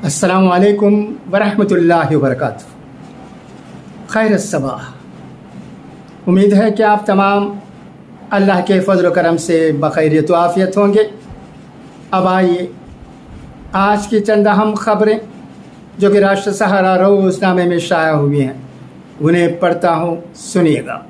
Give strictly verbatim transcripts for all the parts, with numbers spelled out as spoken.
अस्सलामु अलैकुम वरहमतुल्लाहि वबरकातुहू। खैर सबाह। उम्मीद है कि आप तमाम अल्लाह के फजल व करम से बखैरियत व आफ़ियत होंगे। अब आइए आज की चंद अहम खबरें जो कि राष्ट्र सहारा रोज़नामे में शाया हुई हैं उन्हें पढ़ता हूँ, सुनिएगा।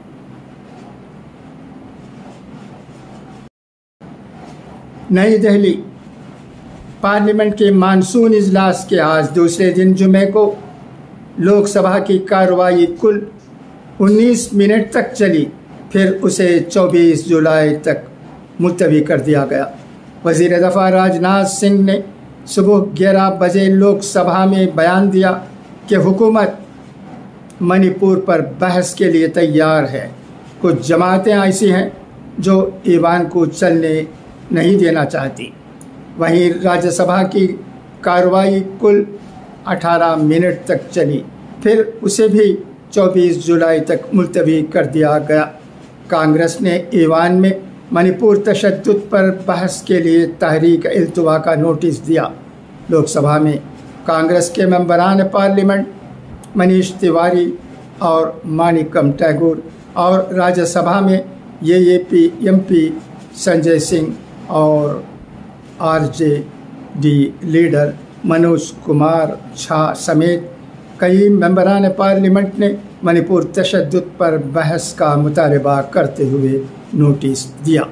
नई दिल्ली। पार्लियामेंट के मानसून इजलास के आज दूसरे दिन जुमे को लोकसभा की कार्रवाई कुल उन्नीस मिनट तक चली, फिर उसे चौबीस जुलाई तक मुलतवी कर दिया गया। वज़ीर दफ़ा राजनाथ सिंह ने सुबह ग्यारह बजे लोकसभा में बयान दिया कि हुकूमत मणिपुर पर बहस के लिए तैयार है। कुछ जमातें ऐसी हैं जो ईवान को चलने नहीं देना चाहती। वहीं राज्यसभा की कार्रवाई कुल अठारह मिनट तक चली, फिर उसे भी चौबीस जुलाई तक मुलतवी कर दिया गया। कांग्रेस ने ईवान में मणिपुर तशद्दुद पर बहस के लिए तहरीक इल्तवा का नोटिस दिया। लोकसभा में कांग्रेस के मेंबरान पार्लियामेंट मनीष तिवारी और मानिकम टैगोर और राज्यसभा में A A P M P Sanjay Singh और R J D leader Manoj Kumar Jha समेत कई मेंबरान पार्लियामेंट ने मणिपुर तशद्दुद पर बहस का मुतालबा करते हुए नोटिस दिया।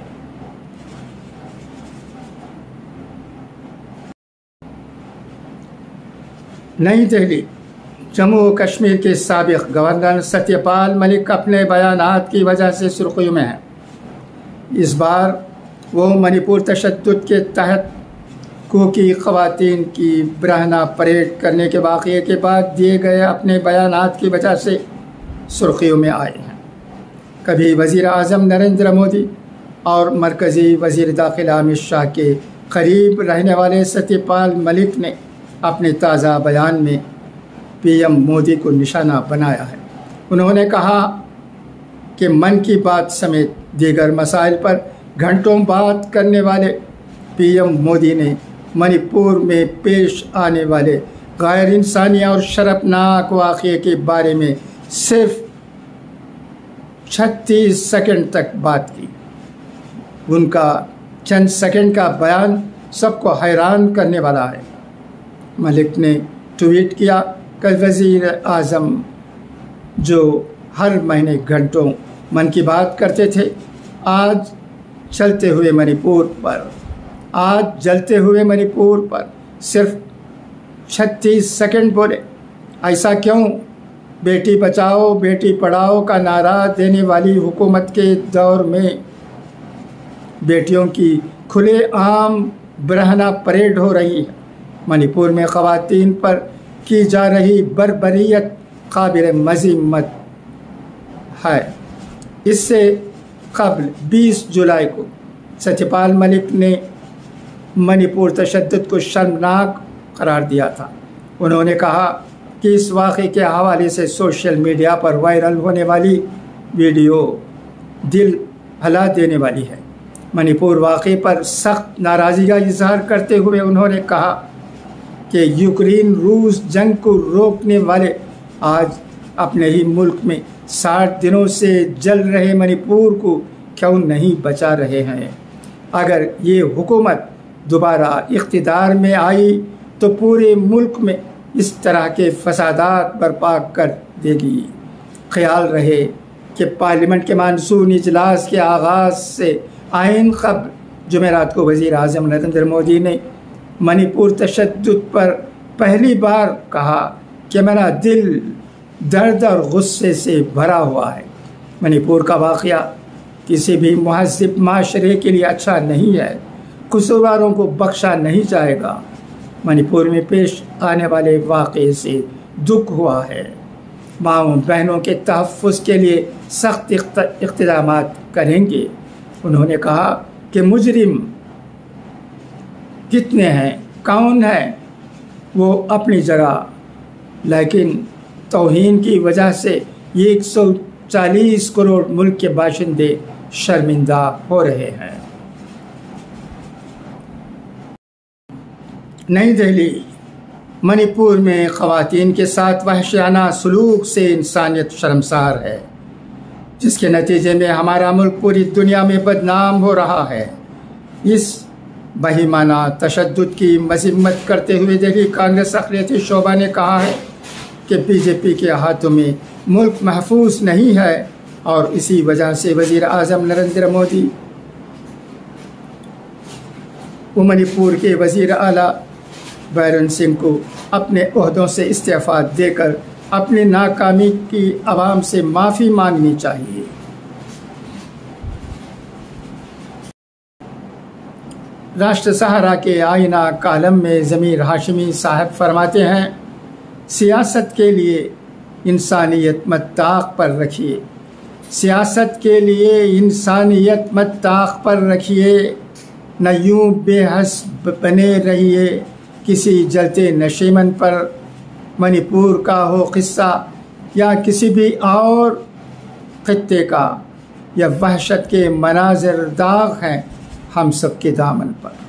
नई दिल्ली। जम्मू व कश्मीर के साबिक गवर्नर सत्यपाल मलिक अपने बयानात की वजह से सुर्खियों में हैं। इस बार वो मणिपुर तशद्दुद के तहत कोकी ख़वातीन की बरहना परेड करने के वाक़ये के बाद दिए गए अपने बयानात की वजह से सुर्खियों में आए हैं। कभी वज़ीर आज़म नरेंद्र मोदी और मरकज़ी वज़ीर दाखिला अमित शाह के करीब रहने वाले सत्यपाल मलिक ने अपने ताज़ा बयान में पी एम मोदी को निशाना बनाया है। उन्होंने कहा कि मन की बात समेत दीगर मसाइल पर घंटों बात करने वाले पी एम मोदी ने मणिपुर में पेश आने वाले गैर इंसानी और शर्मनाक वाक़ये के बारे में सिर्फ छत्तीस सेकंड तक बात की। उनका चंद सेकंड का बयान सबको हैरान करने वाला है। मलिक ने ट्वीट किया, कल वज़ीर आज़म जो हर महीने घंटों मन की बात करते थे, आज चलते हुए मणिपुर पर आज जलते हुए मणिपुर पर सिर्फ छत्तीस सेकंड बोले। ऐसा क्यों? बेटी बचाओ बेटी पढ़ाओ का नारा देने वाली हुकूमत के दौर में बेटियों की खुलेआम बरहना परेड हो रही है। मणिपुर में ख़वातीन पर की जा रही बर्बरियत काबिल मज़म्मत है। इससे कबल बीस जुलाई को सत्यपाल मलिक ने मणिपुर तशद्दुद को शर्मनाक करार दिया था। उन्होंने कहा कि इस वाक़े के हवाले से सोशल मीडिया पर वायरल होने वाली वीडियो दिल हिला देने वाली है। मणिपुर वाक़े पर सख्त नाराज़गी का इजहार करते हुए उन्होंने कहा कि यूक्रेन रूस जंग को रोकने वाले आज अपने ही मुल्क में साठ दिनों से जल रहे मणिपुर को क्यों नहीं बचा रहे हैं। अगर ये हुकूमत दोबारा इख्तिदार में आई तो पूरे मुल्क में इस तरह के फसादात बर्पा कर देगी। ख्याल रहे कि पार्लियामेंट के मानसून इजलास के आगाज़ से आइन क़ब्ल जुमेरात को वज़ीर आज़म नरेंद्र मोदी ने मणिपुर तशद्दुद पर पहली बार कहा कि मेरा दिल दर्द और गुस्से से भरा हुआ है। मणिपुर का वाक़या किसी भी महज़्ज़ब माशरे के लिए अच्छा नहीं है। कसूरवारों को बख्शा नहीं जाएगा। मणिपुर में पेश आने वाले वाक़ये से दुख हुआ है। माओं बहनों के तहफ़्फ़ुज़ के लिए सख्त इक़्तिदामात करेंगे। उन्होंने कहा कि मुजरिम कितने हैं, कौन है, वो अपनी जगह, लेकिन तौहीन की वजह से एक सौ चालीस करोड़ मुल्क के बाशिंदे शर्मिंदा हो रहे हैं। नई दिल्ली। मणिपुर में ख़वातीन के साथ वहशियाना सलूक से इंसानियत शर्मसार है, जिसके नतीजे में हमारा मुल्क पूरी दुनिया में बदनाम हो रहा है। इस बहिमाना तशद्दुद की मज़म्मत करते हुए दिल्ली कांग्रेस अक़लियती शोबा ने कहा है कि बीजेपी के हाथों में मुल्क महफूज नहीं है और इसी वजह से वज़ीर आज़म नरेंद्र मोदी वो मणिपुर के वज़ीर आला बैरन सिंह को अपने ओहदों से इस्तीफ़ा देकर अपनी नाकामी की आवाम से माफ़ी मांगनी चाहिए। राष्ट्र सहारा के आईना कालम में ज़मीर हाशिमी साहब फरमाते हैं, सियासत के लिए इंसानियत मत ताक पर रखिए, सियासत के लिए इंसानियत मत ताक पर रखिए, न यूं बेहस बने रहिए किसी जलते नशीमन पर। मणिपुर का हो किस्सा या किसी भी और खित्ते का, यह वहशत के मनाज़िर दाग हैं हम सब के दामन पर।